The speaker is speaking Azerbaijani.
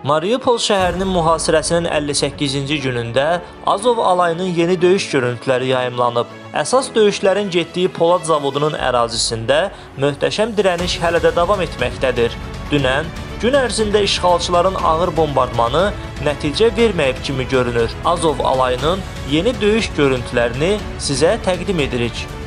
Mariupol şəhərinin mühasirəsinin 58-ci günündə Azov alayının yeni döyüş görüntüləri yayımlanıb. Əsas döyüşlərin getdiyi Polad zavodunun ərazisində möhtəşəm dirəniş hələ də davam etməkdədir. Dünən, gün ərzində işğalçıların ağır bombardmanı nəticə verməyib kimi görünür. Azov alayının yeni döyüş görüntülərini sizə təqdim edirik.